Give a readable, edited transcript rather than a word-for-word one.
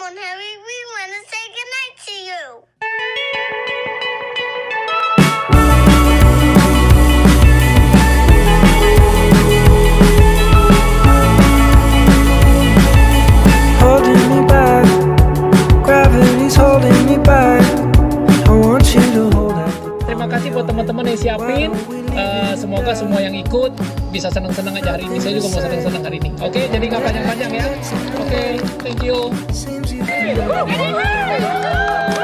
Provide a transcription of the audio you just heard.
on, Harry. We want to say goodnight to you. Holding me back, gravity's holding me back. I want you to hold it. Terima kasih buat teman-teman yang siapin. Semoga semua yang ikut bisa senang-senang aja hari ini. Saya juga mau senang-senang hari ini. Oke, jadi nggak panjang-panjang ya. Oke, thank you.